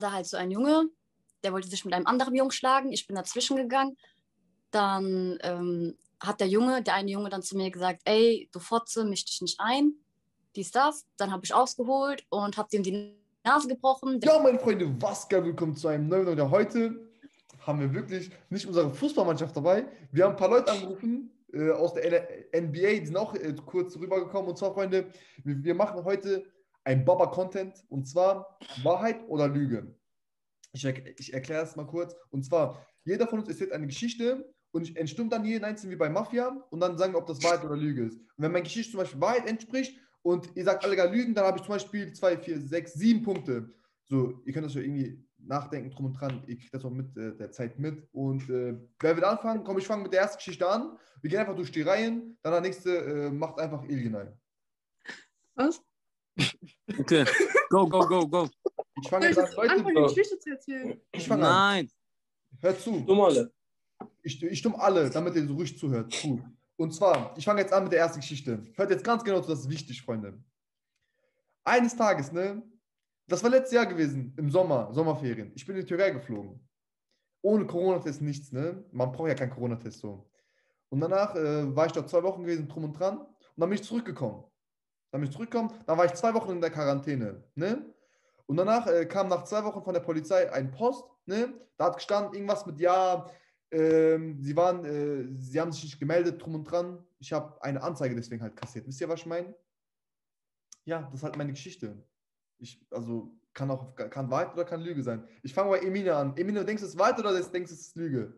da halt so ein Junge, der wollte sich mit einem anderen Jungen schlagen. Ich bin dazwischen gegangen. Dann hat der eine Junge dann zu mir gesagt, ey, du Fotze, misch dich nicht ein. Dies, das. Dann habe ich ausgeholt und habe ihm die Nase gebrochen. Ja, meine Freunde, was geil, willkommen zu einem neuen Video. Heute haben wir wirklich nicht unsere Fußballmannschaft dabei. Wir haben ein paar Leute angerufen aus der NBA, die sind auch kurz rübergekommen. Und zwar, Freunde, wir machen heute ein Baba-Content und zwar Wahrheit oder Lüge. Ich erkläre es mal kurz. Und zwar, jeder von uns erzählt eine Geschichte und entstimmt dann jeden einzelnen wie bei Mafia und dann sagen, ob das Wahrheit oder Lüge ist. Und wenn meine Geschichte zum Beispiel Wahrheit entspricht und ihr sagt alle gar Lügen, dann habe ich zum Beispiel 2, 4, 6, 7 Punkte. So, ihr könnt das ja irgendwie nachdenken, drum und dran. Ihr kriegt das auch mit der Zeit mit. Und wer will anfangen? Komm, ich fange mit der ersten Geschichte an. Wir gehen einfach durch die Reihen. Dann der nächste macht einfach Ilgenay. Was? Okay, go. Ich fange jetzt an, Leute. Anfangen, die Geschichte zu erzählen. Ich fange an. Nein. Hört zu. Dumm alle. Ich stimme alle, damit ihr so ruhig zuhört. Gut. Und zwar, ich fange jetzt an mit der ersten Geschichte. Hört jetzt ganz genau zu, das ist wichtig, Freunde. Eines Tages, ne? Das war letztes Jahr gewesen, im Sommerferien. Ich bin in die Türkei geflogen. Ohne Corona-Test nichts, ne? Man braucht ja keinen Corona-Test so. Und danach war ich dort 2 Wochen gewesen, drum und dran. Und dann bin ich zurückgekommen. Dann war ich 2 Wochen in der Quarantäne, ne? Und danach kam nach 2 Wochen von der Polizei ein Post, ne? Da hat gestanden irgendwas mit, ja, sie haben sich nicht gemeldet, drum und dran. Ich habe eine Anzeige deswegen halt kassiert. Wisst ihr, was ich meine? Ja, das ist halt meine Geschichte. Kann Wahrheit oder kann Lüge sein. Ich fange bei Emine an. Emine, denkst du, es ist Wahrheit oder denkst du, es ist Lüge?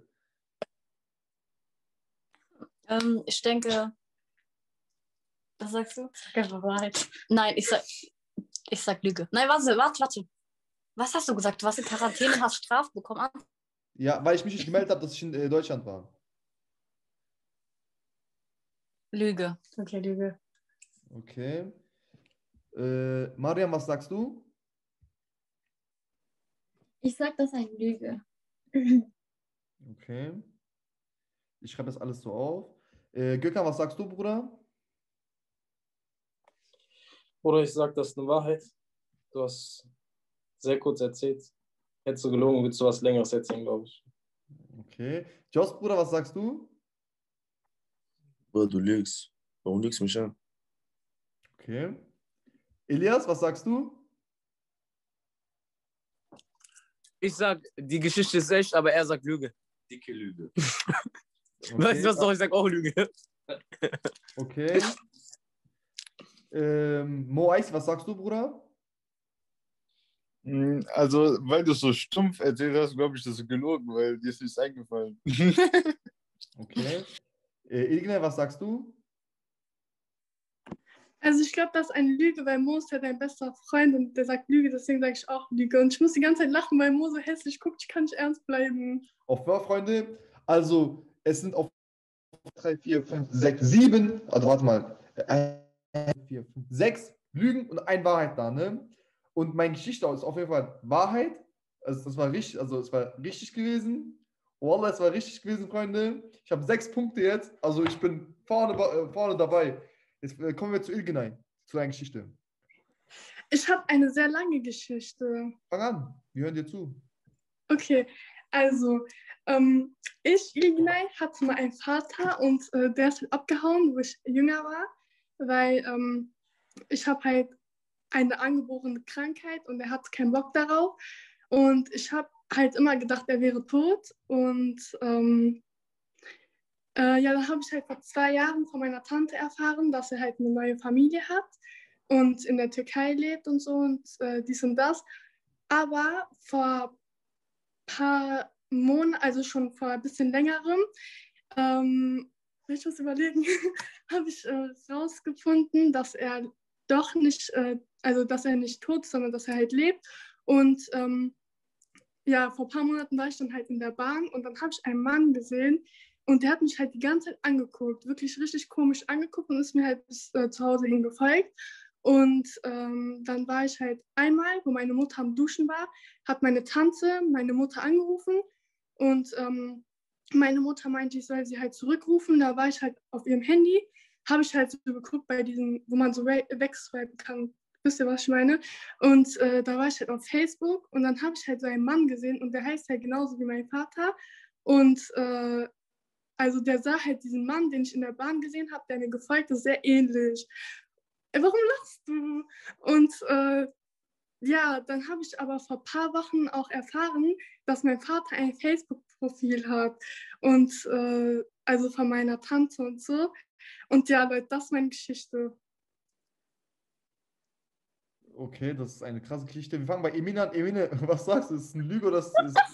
Ich denke, was sagst du? Einfach Wahrheit. Nein, ich sag Lüge. Nein, warte. Was hast du gesagt? Du warst in Quarantäne, hast Strafe bekommen. Ja, weil ich mich nicht gemeldet habe, dass ich in Deutschland war. Lüge. Okay, Lüge. Okay. Mariam, was sagst du? Ich sag, das ist eine Lüge. Okay. Ich schreibe das alles so auf. Gökhan, was sagst du, Bruder? Oder ich sag, das ist eine Wahrheit. Du hast sehr kurz erzählt. Hättest du gelogen, würdest du was Längeres erzählen, glaube ich. Okay. Joss, Bruder, was sagst du? Bruder, du lügst. Warum lügst du mich an? Okay. Elias, was sagst du? Ich sag, die Geschichte ist echt, aber er sagt Lüge. Dicke Lüge. Okay. Weißt du was doch? Ich sag auch Lüge. Okay. Moais, was sagst du, Bruder? Also, weil du so stumpf erzählt hast, glaube ich, das ist gelogen, weil dir ist nichts eingefallen. Okay. Ilgne, was sagst du? Also ich glaube, das ist eine Lüge, weil Mo ist ja dein bester Freund und der sagt Lüge, deswegen sage ich auch Lüge. Und ich muss die ganze Zeit lachen, weil Mo so hässlich guckt, ich kann nicht ernst bleiben. Auf wer, Freunde? Also, es sind auf 3, 4, 5, 6, 7, also warte mal, 1, 4, 5, 6 Lügen und eine Wahrheit da, ne? Und meine Geschichte ist auf jeden Fall Wahrheit. Also das war richtig, es war richtig gewesen. Wallah, es war richtig gewesen, Freunde. Ich habe 6 Punkte jetzt, also ich bin vorne dabei. Jetzt kommen wir zu Ilgenay, zu deiner Geschichte. Ich habe eine sehr lange Geschichte. Fang an, wir hören dir zu. Okay, also Ilginay, hatte mal einen Vater und der ist halt abgehauen, wo ich jünger war, weil ich habe halt eine angeborene Krankheit und er hat keinen Bock darauf. Und ich habe halt immer gedacht, er wäre tot. Und ja, dann habe ich halt vor 2 Jahren von meiner Tante erfahren, dass er halt eine neue Familie hat und in der Türkei lebt und so und dies und das. Aber vor ein paar Monaten, also schon vor ein bisschen längerem, will ich was überlegen, habe ich rausgefunden, dass er doch nicht, also dass er nicht tot ist, sondern dass er halt lebt. Und ja, vor ein paar Monaten war ich dann halt in der Bahn und dann habe ich einen Mann gesehen und der hat mich halt die ganze Zeit angeguckt, wirklich richtig komisch angeguckt und ist mir halt bis zu Hause hin gefolgt. Und dann war ich halt einmal, wo meine Mutter am Duschen war, hat meine Tante meine Mutter angerufen und meine Mutter meinte, ich soll sie halt zurückrufen. Da war ich halt auf ihrem Handy, habe ich halt so geguckt bei diesen, wo man so wegswipen kann, Wisst ihr, was ich meine? Und da war ich halt auf Facebook und dann habe ich halt so einen Mann gesehen und der heißt halt genauso wie mein Vater. Und also der sah halt diesen Mann, den ich in der Bahn gesehen habe, der mir gefolgt ist, sehr ähnlich. Warum lachst du? Und ja, dann habe ich aber vor ein paar Wochen auch erfahren, dass mein Vater ein Facebook-Profil hat. Und also von meiner Tante und so. Und ja, Leute, das ist meine Geschichte. Okay, das ist eine krasse Geschichte. Wir fangen bei Emine an. Emine, was sagst du? Ist es eine Lüge oder ist es...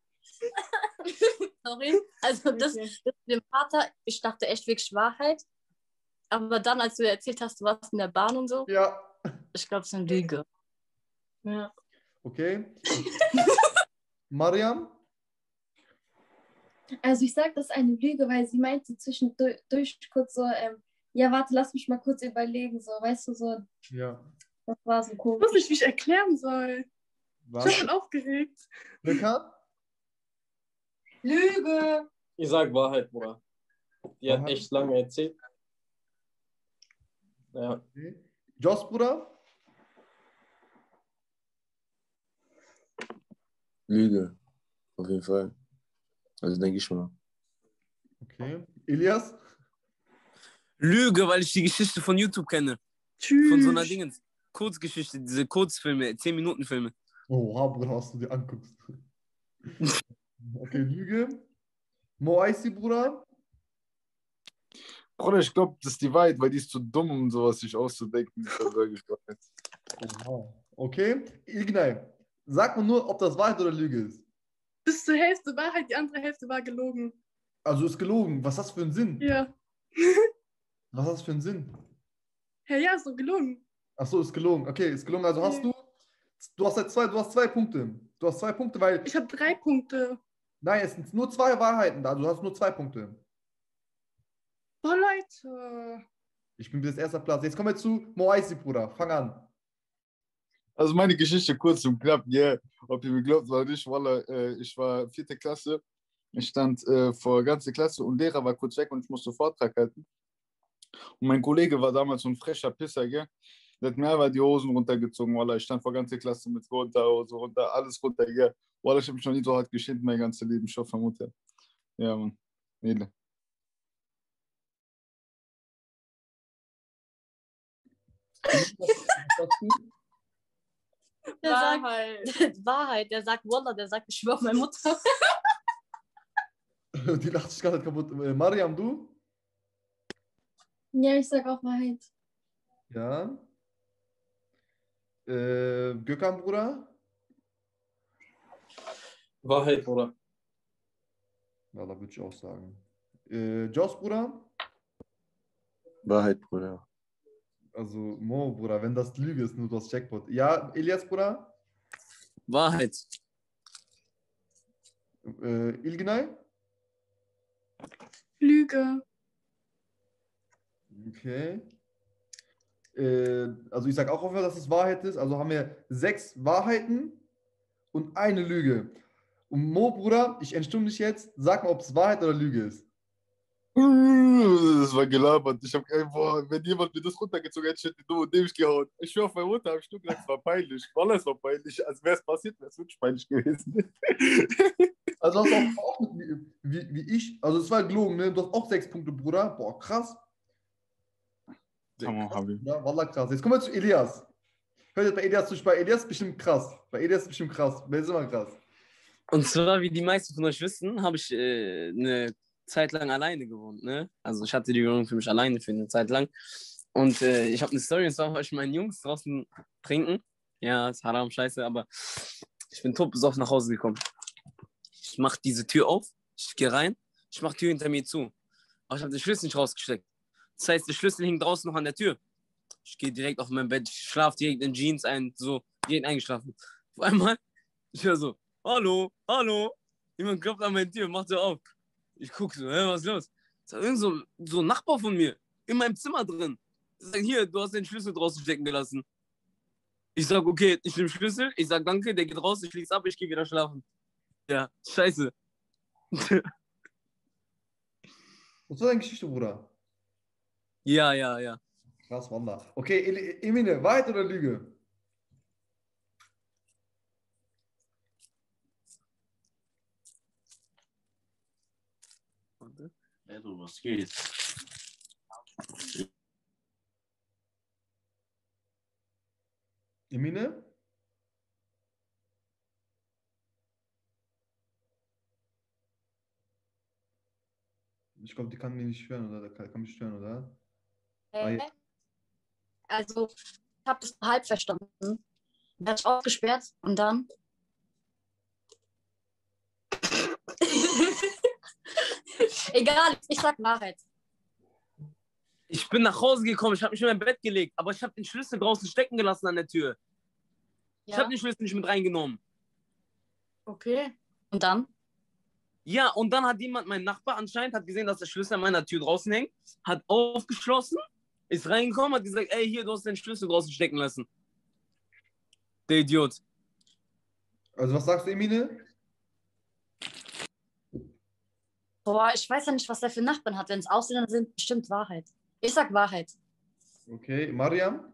Sorry. Also Okay. das mit dem Vater, ich dachte echt wirklich Wahrheit. Aber dann, als du erzählt hast, du warst in der Bahn und so, Ja. ich glaube, es ist eine Lüge. Ja. Okay. Mariam? Also ich sage, das ist eine Lüge, weil sie meinte zwischendurch kurz so, ja, warte, lass mich mal kurz überlegen, so, weißt du, so, Ja. das war so Ich komisch. wusste nicht, wie ich erklären soll. Ich war Was? voll aufgeregt. Bekannt? Lüge! Ich sag Wahrheit, Bruder. Die hat Wahrheit? echt lange erzählt. Ja. Okay. Joss, Bruder? Lüge. Auf jeden Fall. Also denke ich mal. Okay. Elias? Lüge, weil ich die Geschichte von YouTube kenne. Von so einer Tschüss. Dingens. Kurzgeschichte, diese Kurzfilme, 10-Minuten-Filme. Oha, Bruder, was du dir anguckst. Okay, Lüge. Moaisi, Bruder? Bruder, ich glaube, das ist die Wahrheit, weil die ist zu dumm, um sowas sich auszudenken. Deshalb sage ich Wahrheit. Oha. Okay. Ignay, sag mir nur, ob das Wahrheit oder Lüge ist. Bis zur Hälfte Wahrheit, die andere Hälfte war gelogen. Also ist gelogen. Was hast du für einen Sinn? Ja. Was hast du für einen Sinn? Hey, ja, ist so gelogen. Ach so, ist gelogen. Okay, ist gelogen. Also hast du hast jetzt du hast 2 Punkte. Du hast 2 Punkte, weil, Ich habe 3 Punkte. nein, es sind nur 2 Wahrheiten da. Du hast nur 2 Punkte. Boah, Leute. Ich bin bis jetzt erster Platz. Jetzt kommen wir zu Moaisi, Bruder. Fang an. Also meine Geschichte kurz und knapp, yeah. Ob ihr mir glaubt oder nicht, Wallah, ich war 4. Klasse. Ich stand vor der ganzen Klasse und Lehrer war kurz weg und ich musste Vortrag halten. Und mein Kollege war damals so ein frecher Pisser, gell? Der hat mir einfach die Hosen runtergezogen, Wallah. Ich stand vor der ganzen Klasse mit runter, Hose runter, alles runter, gell? Wallah, ich habe mich noch nie so hart geschämt, mein ganzes Leben, ich hoffe, Mutter. Ja, Mann. Nele. Der sagt Wahrheit. Der sagt Wallah, der sagt, ich schwöre auf meine Mutter. Die lacht sich gerade kaputt. Mariam, du? Ja, ich sag auch Wahrheit. Ja. Gökhan, Bruder? Wahrheit, Bruder. Ja, da würde ich auch sagen. Joss, Bruder? Wahrheit, Bruder. Also Mo, Bruder, wenn das Lüge ist, nur das Jackpot. Ja, Elias, Bruder? Wahrheit. Ilgnay? Lüge. Okay. Also ich sage auch, dass es Wahrheit ist. Also haben wir 6 Wahrheiten und eine Lüge. Und Mo, Bruder, ich entstumme dich jetzt. Sag mal, ob es Wahrheit oder Lüge ist. Das war gelabert. Ich habe, wenn jemand mir das runtergezogen hätte, hätte ich nur dämlich gehauen. Ich schwöre auf meine Mutter, habe ich nur gesagt, es war peinlich. Wallah, es war peinlich. Als wäre es passiert, wäre es wirklich peinlich gewesen. Also hast du auch wie ich. Also es war gelogen, ne? Du hast auch 6 Punkte, Bruder. Boah, krass. Tamam, Habi. Ja, Wallah, krass. Jetzt kommen wir zu Elias. Hört jetzt bei Elias zu. Bei Elias ist bestimmt krass. Bei Elias ist bestimmt krass. Wer ist immer krass? Und zwar, wie die meisten von euch wissen, habe ich eine Zeit lang alleine gewohnt, ne? Also ich hatte die Wohnung für mich alleine für eine Zeit lang. Und ich habe eine Story, und zwar war ich mit meinen Jungs draußen trinken. Ja, ist haram, scheiße, aber ich bin tot besoffen nach Hause gekommen. Ich mache diese Tür auf, ich gehe rein, ich mache die Tür hinter mir zu. Aber ich habe den Schlüssel nicht rausgesteckt. Das heißt, der Schlüssel hing draußen noch an der Tür. Ich gehe direkt auf mein Bett, ich schlafe direkt in Jeans ein, so, direkt eingeschlafen. Auf einmal, ich höre so, hallo, hallo. Jemand klopft an meine Tür, macht so auf. Ich gucke so, was ist los? Das ist irgend so ein Nachbar von mir, in meinem Zimmer drin. Der sagt, hier, du hast den Schlüssel draußen stecken gelassen. Ich sag, okay, ich nehme Schlüssel, ich sag danke, der geht raus, ich schließe ab, ich gehe wieder schlafen. Ja, scheiße. Was war deine Geschichte, Bruder? Ja. Krass, Wanda. Okay, Emine, Wahrheit oder Lüge? Ey, du, was geht? Emine? Ich glaube, die kann mich nicht hören, oder? Der kann mich hören, oder? Ah, ja. Also, ich habe das halb verstanden. Dann hat ich aufgesperrt und dann. Egal, ich sag Wahrheit. Ich bin nach Hause gekommen, ich habe mich in mein Bett gelegt, aber ich habe den Schlüssel draußen stecken gelassen an der Tür. Ich Ja, habe den Schlüssel nicht mit reingenommen. okay. Und dann? Ja, und dann hat jemand, mein Nachbar anscheinend, hat gesehen, dass der Schlüssel an meiner Tür draußen hängt, hat aufgeschlossen, ist reingekommen, hat gesagt, ey, hier, du hast den Schlüssel draußen stecken lassen. Der Idiot. Also, was sagst du, Emine? Boah, ich weiß ja nicht, was der für Nachbarn hat. Wenn es Ausländer sind, bestimmt Wahrheit. Ich sag Wahrheit. Okay, Mariam?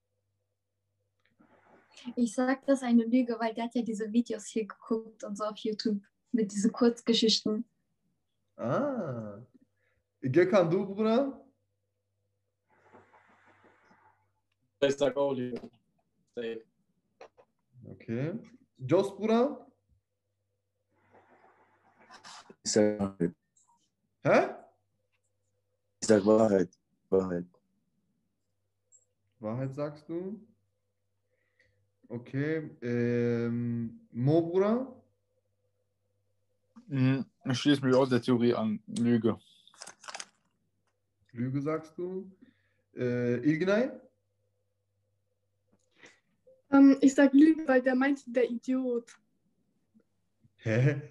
Ich sag, das ist eine Lüge, weil der hat ja diese Videos hier geguckt und so auf YouTube mit diesen Kurzgeschichten. Ah. Gökhan, du, Bruder? Ich sag auch Lüge. Safe. Okay. Jos, Bruder? Ich sag Wahrheit. Hä? Ich sag Wahrheit. Wahrheit. Wahrheit sagst du? Okay. Mo, Bruder? Ich schließe mich auch der Theorie an. Lüge. Lüge sagst du? Ilgnay? Ich sag Lüge, weil der meinte, der Idiot. Hä?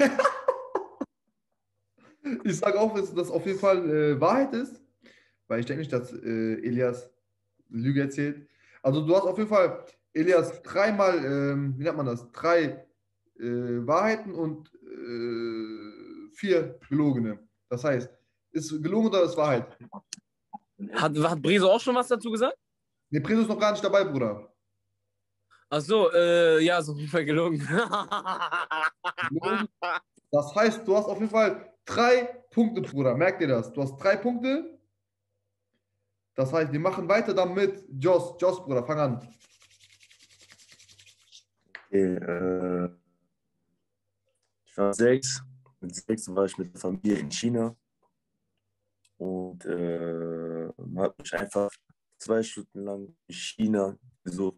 Ich sage auch, dass das auf jeden Fall Wahrheit ist, weil ich denke nicht, dass Elias Lüge erzählt. Also du hast auf jeden Fall, Elias, dreimal, wie nennt man das? Drei Wahrheiten und 4 gelogene. Das heißt, ist gelogen oder ist Wahrheit? Hat Breso auch schon was dazu gesagt? Ne, Preso ist noch gar nicht dabei, Bruder. Ach so, ja, ist auf jeden Fall gelogen. Gelogen. Das heißt, du hast auf jeden Fall 3 Punkte, Bruder. Merk dir das. Du hast 3 Punkte. Das heißt, wir machen weiter dann mit Jos. Jos, Bruder, fang an. Okay, ich war 6. Mit 6 war ich mit der Familie in China. Und man hat mich einfach 2 Stunden lang in China besucht.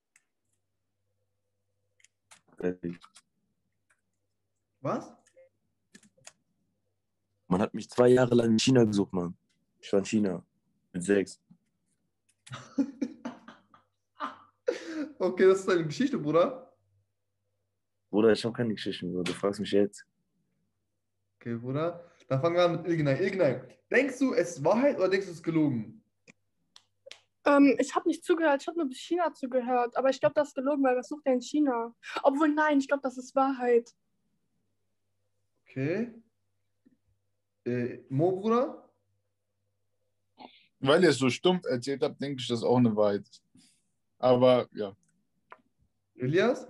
Fertig. Was? Man hat mich 2 Jahre lang in China gesucht, Mann. Ich war in China mit 6. Okay, das ist deine Geschichte, Bruder. Bruder, ich habe keine Geschichten, Bruder. Du fragst mich jetzt. Okay, Bruder. Dann fangen wir an mit Ilgnay. Ilgnay, denkst du, es ist Wahrheit oder denkst du, es ist gelogen? Ich habe nicht zugehört, ich habe nur bis China zugehört. Aber ich glaube, das ist gelogen, weil was sucht er in China? Obwohl, nein, ich glaube, das ist Wahrheit. Okay. Mo, Bruder? Weil ihr es so stumpf erzählt habt, denke ich, das ist auch eine Wahrheit. Aber ja. Elias?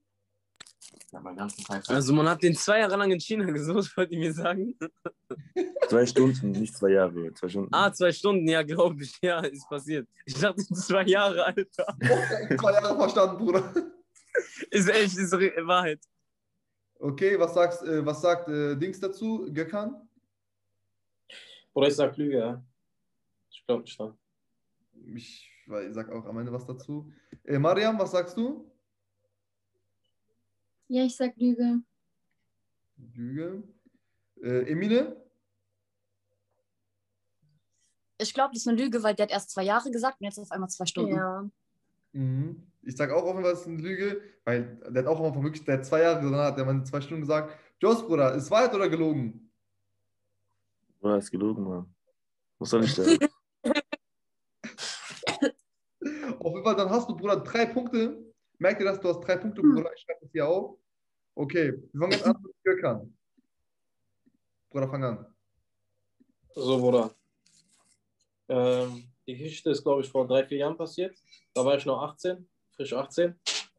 Also man hat den 2 Jahre lang in China gesucht, wollt ihr mir sagen? 2 Stunden, nicht 2 Jahre. 2 Stunden. Ah, 2 Stunden, ja, glaube ich. Ja, ist passiert. Ich dachte 2 Jahre, Alter. 2 Jahre verstanden, Bruder. Ist echt, ist Wahrheit. Okay, was sagt Dings dazu, Gökhan? Oder ich sag Lüge, ja. Ich glaube nicht dran. Ich sag auch am Ende was dazu. Mariam, was sagst du? Ja, ich sag Lüge. Lüge. Emine? Ich glaube, das ist eine Lüge, weil der hat erst 2 Jahre gesagt und jetzt auf einmal 2 Stunden. Ja. Mhm. Ich sag auch auf jeden Fall, es ist eine Lüge, weil der hat auch am Anfang wirklich, der hat 2 Jahre gesagt, hat der mal 2 Stunden gesagt. Jos, Bruder, ist Wahrheit oder gelogen? Bruder, ist gelogen, Mann. Was soll ich sagen? Auf jeden Fall, dann hast du, Bruder, 3 Punkte. Merk dir das, du hast 3 Punkte, Bruder. Ich schreibe das hier auf. Okay, wir fangen jetzt an mit Gökhan. Bruder, fang an. So, Bruder. Die Geschichte ist, glaube ich, vor 3, 4 Jahren passiert. Da war ich noch 18, frisch 18.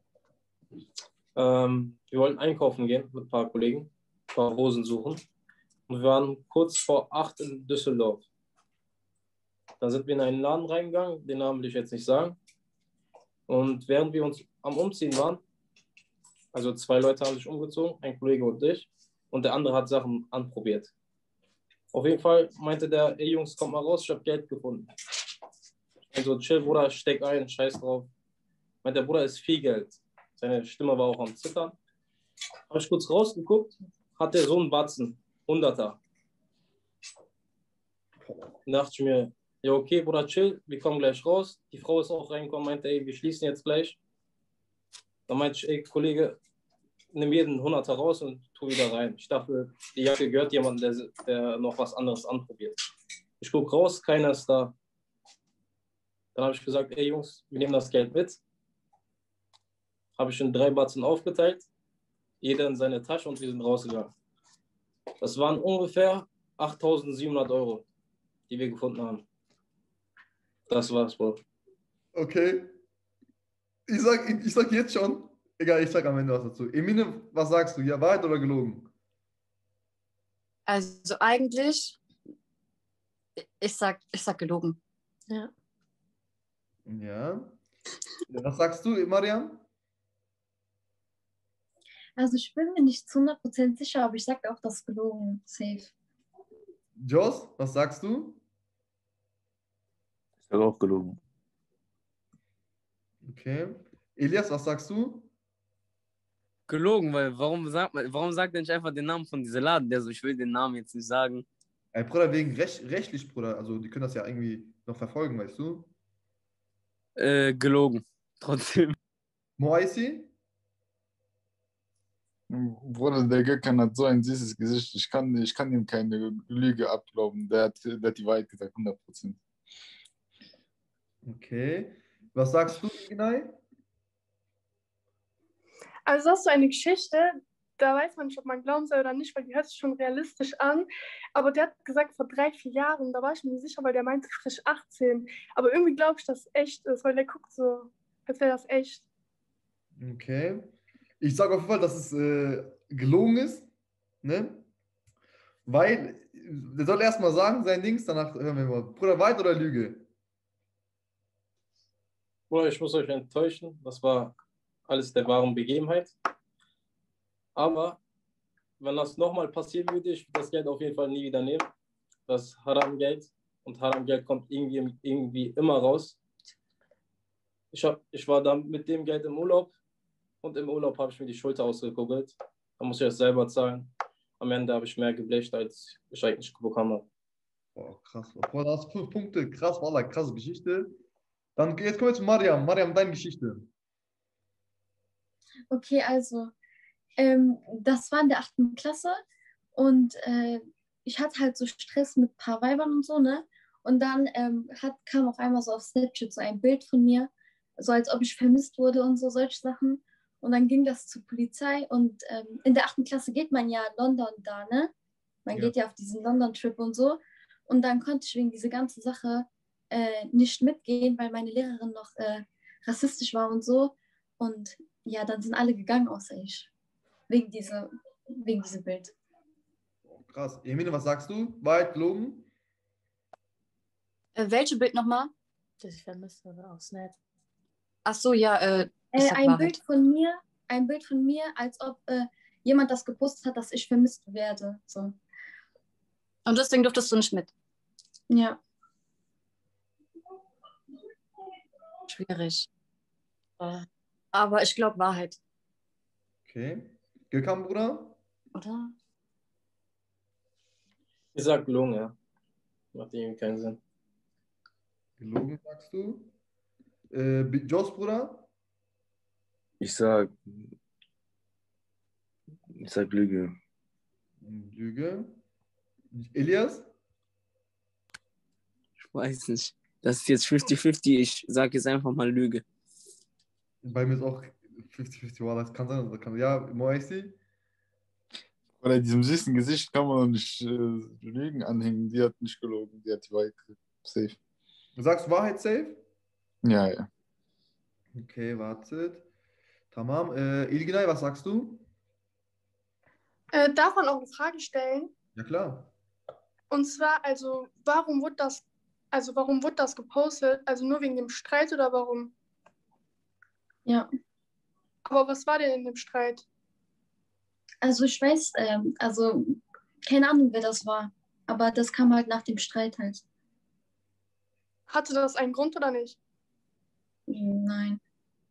Wir wollten einkaufen gehen mit ein paar Kollegen, ein paar Hosen suchen. Und wir waren kurz vor 8 in Düsseldorf. Dann sind wir in einen Laden reingegangen, den Namen will ich jetzt nicht sagen. Und während wir uns am Umziehen waren, also 2 Leute haben sich umgezogen, ein Kollege und ich, und der andere hat Sachen anprobiert. Auf jeden Fall meinte der, ey Jungs, kommt mal raus, ich habe Geld gefunden. Also chill, Bruder, steck ein, scheiß drauf. Meint der Bruder, ist viel Geld. Seine Stimme war auch am Zittern. Habe ich kurz rausgeguckt, hat der so einen Batzen, 100er. Dann dachte ich mir, ja okay, Bruder, chill, wir kommen gleich raus. Die Frau ist auch reingekommen, meinte, ey, wir schließen jetzt gleich. Dann meinte ich, ey, Kollege, nimm jeden 100er raus und tu wieder rein. Ich dachte, die Jacke gehört jemandem, der noch was anderes anprobiert. Ich gucke raus, keiner ist da. Dann habe ich gesagt, ey Jungs, wir nehmen das Geld mit. Habe ich in 3 Batzen aufgeteilt, jeder in seine Tasche und wir sind rausgegangen. Das waren ungefähr 8.700 Euro, die wir gefunden haben. Das war's, Bro. Okay. Ich sag jetzt schon, egal, ich sag am Ende was dazu. Emine, was sagst du? Ja, Wahrheit oder gelogen? Also eigentlich, ich sag gelogen. Ja. Ja. Was sagst du, Mariam? Also ich bin mir nicht zu 100% sicher, aber ich sage auch das gelogen. Safe. Jos, was sagst du? Ich habe auch gelogen. Okay. Elias, was sagst du? Gelogen, weil warum sagt er nicht einfach den Namen von diesem Laden? Der so, ich will den Namen jetzt nicht sagen. Ey, Bruder, wegen rechtlich, Bruder. Also, die können das ja irgendwie noch verfolgen, weißt du? Gelogen. Trotzdem. Moaisi? Bruder, der Gökhan hat so ein süßes Gesicht. Ich kann ihm keine Lüge abglauben. Der hat die Wahrheit gesagt, 100%. Okay. Was sagst du, Ginai? Also das ist so eine Geschichte, da weiß man nicht, ob man glauben soll oder nicht, weil die hört sich schon realistisch an. Aber der hat gesagt, vor 3, 4 Jahren, da war ich mir nicht sicher, weil der meinte frisch 18. Aber irgendwie glaube ich, dass es echt ist, weil der guckt so, als wäre das echt. Okay. Ich sage auf jeden Fall, dass es gelogen ist. Ne? Weil, der soll erstmal sagen, sein Dings, danach hören wir mal. Bruder, Wahrheit oder Lüge? Bruder, ich muss euch enttäuschen, das war alles der wahren Begebenheit. Aber wenn das nochmal passieren würde, ich würde das Geld auf jeden Fall nie wieder nehmen. Das Haram-Geld. Und Haram-Geld kommt irgendwie immer raus. Ich war dann mit dem Geld im Urlaub und im Urlaub habe ich mir die Schulter ausgekugelt. Da muss ich das selber zahlen. Am Ende habe ich mehr geblecht, als ich eigentlich bekommen habe. Boah, krass. Boah, da hast 5 Punkte. Krass, Wallah, krasse Geschichte. Dann jetzt kommen wir zu Mariam. Mariam, deine Geschichte. Okay, also das war in der 8. Klasse und ich hatte halt so Stress mit ein paar Weibern und so, ne? Und dann kam auf einmal so auf Snapchat so ein Bild von mir, so als ob ich vermisst wurde und so solche Sachen. Und dann ging das zur Polizei und in der 8. Klasse geht man ja in London da, ne? Man geht ja auf diesen London-Trip und so. Und dann konnte ich wegen dieser ganzen Sache nicht mitgehen, weil meine Lehrerin noch rassistisch war und so. Und ja, dann sind alle gegangen, außer ich. Wegen diesem Bild. Krass. Emine, was sagst du? Wahrheit, gelogen? Welche Bild nochmal? Das ich vermisst habe aus Snap. Ach so, ja. Ich sag Ein Wahrheit. Bild von mir, als ob jemand das gepostet hat, dass ich vermisst werde. So. Und deswegen durftest du nicht mit. Ja. Schwierig. Aber ich glaube Wahrheit, Okay. Gökhan, Bruder? oder? Ich sag gelogen, ja. Macht irgendwie keinen Sinn. Gelogen, sagst du? Jos, Bruder? Ich sag Lüge. Lüge. Elias? Ich weiß nicht. Das ist jetzt 50-50. Ich sage jetzt einfach mal Lüge. Bei mir ist auch 50-50. Wow, das kann sein. Das kann, ja, Moaisi? Bei diesem süßen Gesicht kann man doch nicht Lügen anhängen. Die hat nicht gelogen, die hat die Wahrheit gesagt. Safe. Du sagst Wahrheit safe? Ja, ja. Okay, wartet. Tamam. Ilginay, was sagst du? Darf man auch eine Frage stellen? Ja, klar. Und zwar, warum wurde das gepostet? Also nur wegen dem Streit oder warum? Ja. Aber was war denn in dem Streit? Also ich weiß, keine Ahnung, wer das war. Aber das kam halt nach dem Streit halt. Hatte das einen Grund oder nicht? Nein.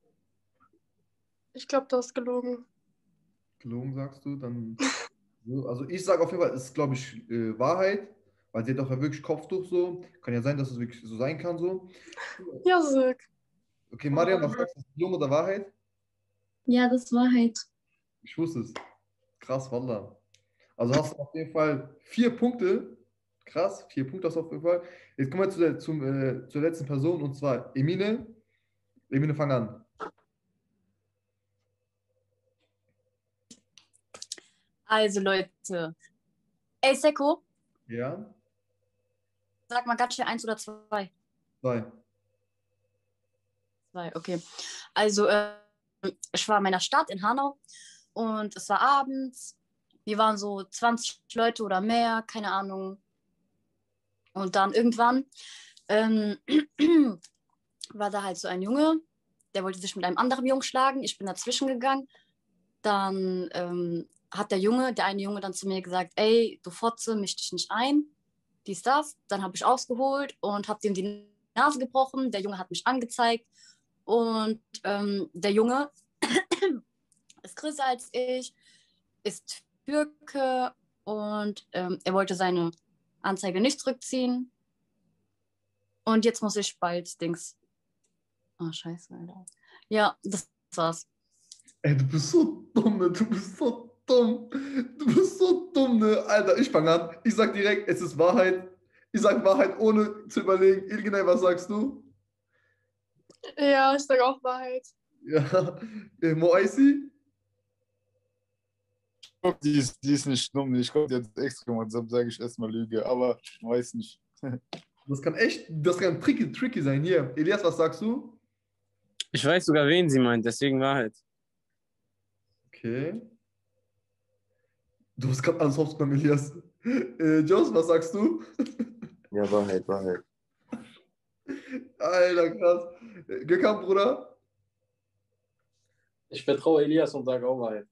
Ich glaube, das ist gelogen. Gelogen sagst du, dann. So, also ich sage auf jeden Fall, es ist, glaube ich, Wahrheit, weil sie hat auch ja wirklich Kopftuch so. Kann ja sein, dass es wirklich so sein kann so. Ja, Sirk. Okay, Mariam, was sagst du? Gelogen oder Wahrheit? Ja, das war halt. Ich wusste es. Krass, Wallah. Also hast du auf jeden Fall 4 Punkte. Krass, 4 Punkte hast du auf jeden Fall. Jetzt kommen wir zur letzten Person und zwar Emine. Emine, fang an. Also Leute. Ey, Seko, Ja, sag mal Gatsche 1 oder 2? 2. 2, okay. Also, ich war in meiner Stadt in Hanau und es war abends. Wir waren so 20 Leute oder mehr, keine Ahnung. Und dann irgendwann war da halt so ein Junge, der wollte sich mit einem anderen Jungen schlagen. Ich bin dazwischen gegangen. Dann hat der eine Junge dann zu mir gesagt, ey, du Fotze, misch dich nicht ein. Dies, das. Dann habe ich ausgeholt und habe ihm die Nase gebrochen. Der Junge hat mich angezeigt. Und der Junge ist größer als ich, ist Türke und er wollte seine Anzeige nicht zurückziehen. Und jetzt muss ich bald Dings. Oh, scheiße, Alter. Ja, das war's. Ey, du bist so dumm, ne? Du bist so dumm. Du bist so dumm, ne? Alter, ich fange an. Ich sag direkt, es ist Wahrheit. Ich sag Wahrheit, ohne zu überlegen. Ilginay, was sagst du? Ja, ich sage auch Wahrheit. Ja. Moaisi? Die ist nicht dumm. Ich glaube, die hat es extra gemacht. Deshalb sage ich erstmal Lüge. Aber ich weiß nicht. Das kann tricky sein. Hier, Elias, was sagst du? Ich weiß sogar, wen sie meint, deswegen Wahrheit. Okay. Du hast gerade alles aufgenommen, Elias. Jos, was sagst du? Ja, Wahrheit, Wahrheit. Alter, krass. Gökhan, Bruder? Ich vertraue Elias und sage auch Wahrheit.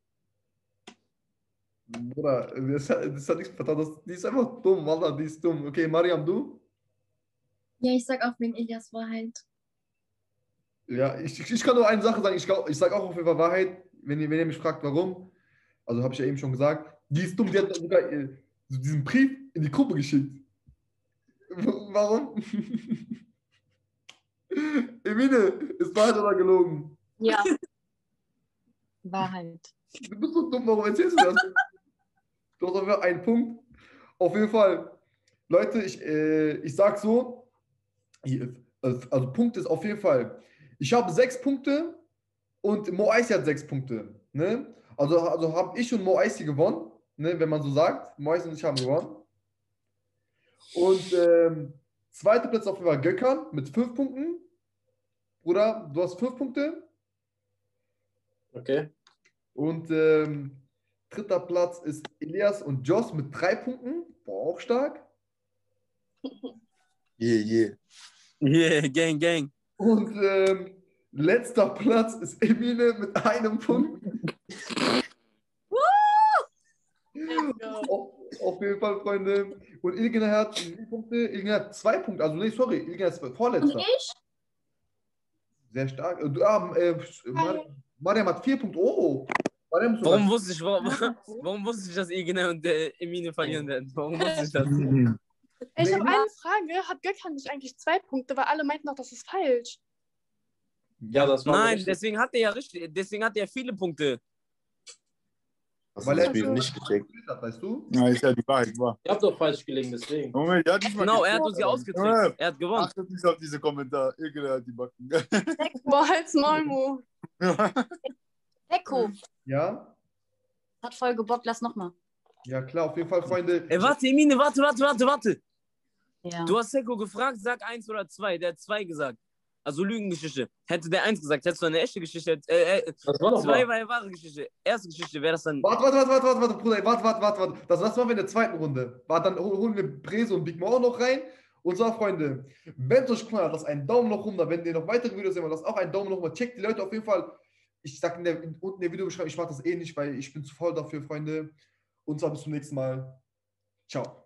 Bruder, das hat nichts vertraut. Die ist einfach dumm, Wallah, die ist dumm. Okay, Mariam, du? Ja, ich sag auch wegen Elias Wahrheit. Ja, ich kann nur eine Sache sagen. Ich sage auch auf jeden Fall Wahrheit, wenn ihr mich fragt, warum. Also habe ich ja eben schon gesagt. Die ist dumm, die hat sogar diesen Brief in die Gruppe geschickt. Warum? Emine, ist Wahrheit oder gelogen? Ja. Wahrheit. Du bist so dumm, warum erzählst du das? Du hast auf jeden Fall einen Punkt. Auf jeden Fall, Leute, ich sag so, also Punkt ist auf jeden Fall, ich habe 6 Punkte und Moaisi hat 6 Punkte. Ne? Also habe ich und Moaisi gewonnen, ne? Wenn man so sagt. Moaisi und ich haben gewonnen. Und zweiter Platz auf jeden Fall Gökhan mit 5 Punkten. Bruder, du hast 5 Punkte. Okay. Und dritter Platz ist Elias und Jos mit 3 Punkten. Boah, auch stark. Yeah. Yeah, Gang, Gang. Und letzter Platz ist Emine mit 1 Punkt. Auf jeden Fall, Freunde. Und Ilginay hat 7 Punkte. Ilginay hat 2 Punkte. Also, nee, sorry. Ilginay ist vorletzter. Und ich? Sehr stark. Mariam hat 4 Punkte. Oh. Mariam ist sogar- Warum wusste ich, dass Ilginay und Emine verlieren werden? Warum wusste ich das? Ich habe eine Frage. Hat Gökhan nicht eigentlich 2 Punkte? Weil alle meinten auch, das ist falsch. Ja, das war Nein, richtig. deswegen hat er ja richtig, deswegen hat er viele Punkte. Hast Weil du er das Spiel nicht gecheckt? weißt du? Ja, ist ja die Wahrheit. Wahr. Ihr habt doch falsch gelegen, deswegen. Moment, ja, diesmal Genau, geht's er hat vor. uns ja ausgetrickst. Er hat gewonnen. Achtet nicht auf diese Kommentare. Irgendwer hat die Backen. Boah, halt's Neumo. Eko, Ja? hat voll gebockt, lass nochmal. Ja, klar, auf jeden Fall, Freunde. Ey, warte, Emine, warte. Ja. Du hast Seko gefragt, sag 1 oder 2. Der hat 2 gesagt. Also Lügengeschichte. Hätte der 1 gesagt, hättest du eine echte Geschichte. Das war doch 2 wahr. war eine wahre Geschichte. Erste Geschichte wäre das dann. Warte, Bruder, warte. Das machen wir in der zweiten Runde. Warte, dann holen wir Preso und Big Mo auch noch rein. Und zwar, Freunde, wenn es euch gefallen hat, lasst einen Daumen nach oben da. Wenn ihr noch weitere Videos sehen wollt, lasst auch einen Daumen nach oben. Checkt die Leute auf jeden Fall. Ich sag unten in der Videobeschreibung, ich mache das eh nicht, weil ich bin zu voll dafür, Freunde. Und zwar bis zum nächsten Mal. Ciao.